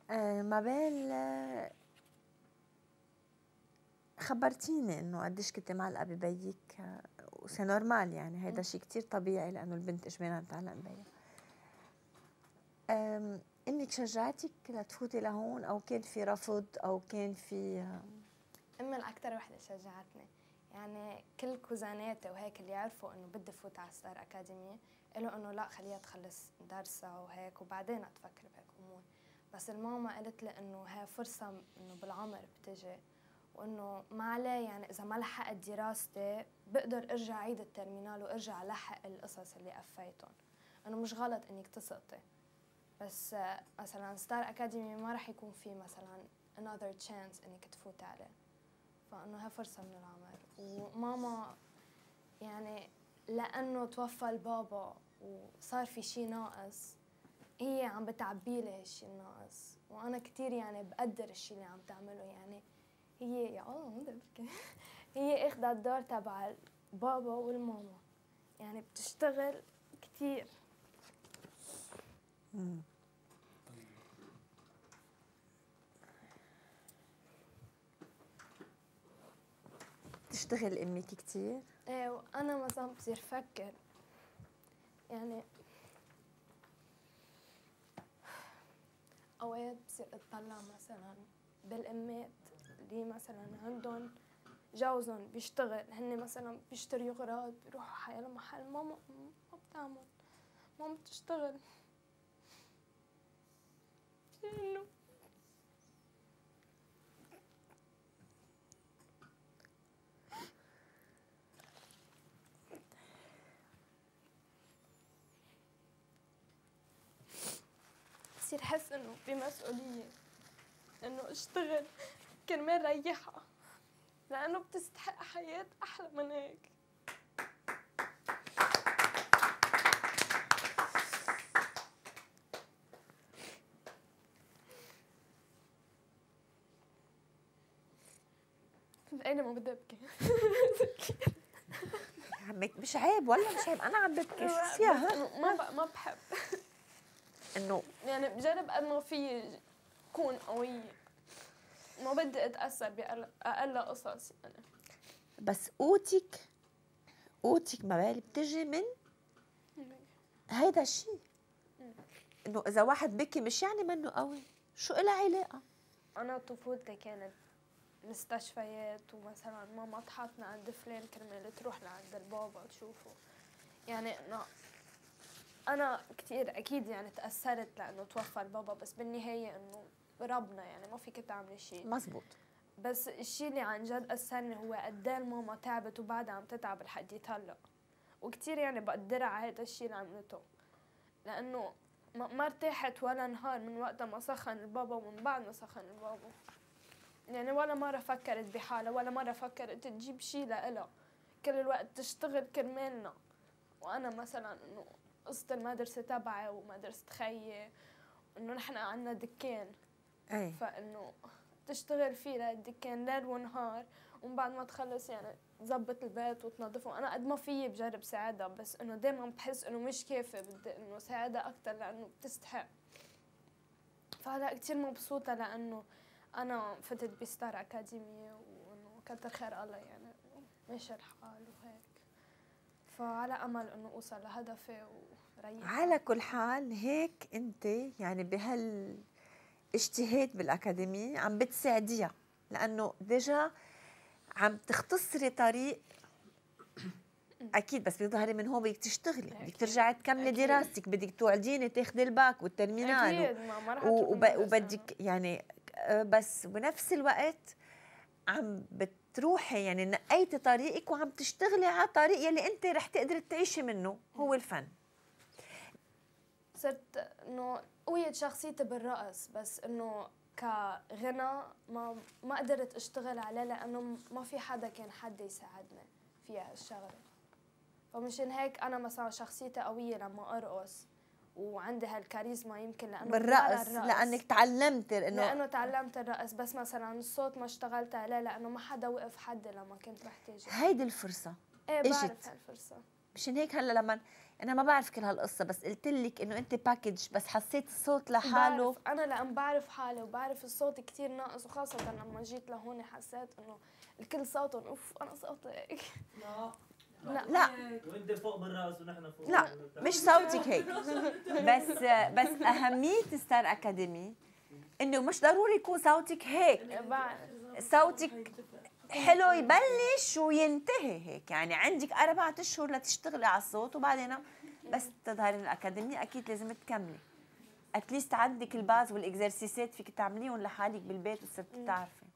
مابيل، خبرتيني انه قديش كنت معلقه ببيك، وسي نورمال يعني هيدا شيء كتير طبيعي لانه البنت اجبارها بتعلق ببيها. امك شجعتك لتفوتي لهون او كان في رفض او كان في؟ امي الاكثر وحده شجعتني، يعني كل كوزاناتي وهيك اللي يعرفوا انه بدي فوت على ستار اكاديمي قالوا انه لا خليها تخلص درسها وهيك وبعدين تفكر بهيك امور. بس الماما قالت لي انه هي فرصه انه بالعمر بتجي، وانه ما عليه يعني اذا ما لحقت دراستي بقدر ارجع عيد الترمينال وارجع لحق القصص اللي قفيتهم، انه مش غلط انك تسقطي. بس مثلا ستار اكاديمي ما راح يكون في مثلا another chance انك تفوتي عليه، فانه هي فرصه من العمر. وماما يعني لانه توفى البابا وصار في شيء ناقص، هي عم بتعبي لي هالشيء الناقص، وانا كثير يعني بقدر الشيء اللي عم تعمله. يعني هي يا الله ما بدي ابكي هي اخذت الدور تبع البابا والماما، يعني بتشتغل كثير. تشتغل امك كتير؟ ايه، وانا مثلا بصير فكر يعني اوقات بصير اطلع مثلا بالامات اللي مثلا عندهم جوزهم بيشتغل، هن مثلا بيشتروا اغراض بيروحوا حيلا محل، ماما ما بتعمل، ماما بتشتغل. انه بصير حس انه بمسؤولية انه اشتغل كرمال ريحها، لانه بتستحق حياة احلى من هيك. انا ما بدي ابكي عمك مش عيب ولا مش عيب، انا عم ببكي شو فيها؟ ما بحب انه يعني بجرب قد ما في كون قوية، ما بدي اتاثر باقل قصص يعني. بس قوتك مبالي بتجي من هيدا الشيء، انه اذا واحد بكي مش يعني منه قوي، شو إلها علاقه؟ انا طفولتي كانت مستشفيات، ومثلا ماما تحطنا عند فلان كرمال تروح لعند البابا تشوفه. يعني انه انا كثير اكيد يعني تاثرت لانه توفى البابا، بس بالنهايه انه ربنا يعني ما فيك تعملي شيء. مزبوط. بس الشيء اللي عن جد اثرني هو قد ايه ماما تعبت وبعدها عم تتعب لحد هلا، وكثير يعني بقدرها على هذا الشيء اللي عملته، لانه ما ارتاحت ولا نهار من وقت ما سخن البابا ومن بعد ما سخن البابا. يعني ولا مرة فكرت بحالها، ولا مرة فكرت تجيب شيء لإلها، كل الوقت تشتغل كرمالنا. وأنا مثلا إنه قصة المدرسة تبعي ومدرسة خيي إنه نحن عنا دكان، اي فإنه تشتغل فيه للدكان ليل ونهار، ومن بعد ما تخلص يعني تظبط البيت وتنظفه. أنا قد ما فيي بجرب ساعدها، بس إنه دايما بحس إنه مش كافي، بدي إنه ساعدها أكتر لأنه بتستحق. فهلا كتير مبسوطة لأنه أنا فتت بستار أكاديمية، وإنه كتر خير الله يعني ماشي الحال وهيك، فعلى أمل إنه أوصل لهدفي وريح. على كل حال هيك انت يعني بهالاجتهاد بالاكاديميه عم بتساعديها، لانه ديجا عم تختصري طريق. اكيد بس بيظهري من هون بدك تشتغلي، بدك ترجعي تكملي دراستك، بدك توعديني تاخذي الباك والترمينال أكيد ما رح أترك وبدك يعني بس بنفس الوقت عم بتروحي يعني نقيتي طريقك وعم تشتغلي على طريق يلي انت رح تقدري تعيشي منه، هو الفن. صرت انه قويت شخصيتي بالرقص، بس انه كغنى ما قدرت اشتغل عليه لانه ما في حدا كان حد يساعدني فيها هالشغله. فمشان هيك انا مثلا شخصيتي قويه لما ارقص، وعندي هالكاريزما يمكن لانه بالرقص لانك تعلمت لانه تعلمت الرقص. بس مثلا الصوت ما اشتغلت عليه لانه ما حدا وقف حدي لما كنت بحتاج. هيدي الفرصه ايه اجت. بعرف هالفرصه. مشان هيك هلا لما انا ما بعرف كل هالقصه، بس قلت لك انه انت باكج، بس حسيت الصوت لحاله. انا لان بعرف حالي وبعرف الصوت كثير ناقص، وخاصه لما جيت لهون حسيت انه الكل صوتهم اوف انا صوتي هيك. لا وانت فوق بالراس ونحن فوق. لا مش صوتك هيك. بس اهميه ستار اكاديمي انه مش ضروري يكون صوتك هيك، صوتك حلو يبلش وينتهي هيك، يعني عندك 4 أشهر لتشتغلي على الصوت، وبعدين بس تظهري الأكاديمية أكيد لازم تكملي. اتليست عندك الباز والاكزرسيسات فيك تعمليهم لحالك بالبيت وصرتي تعرفي.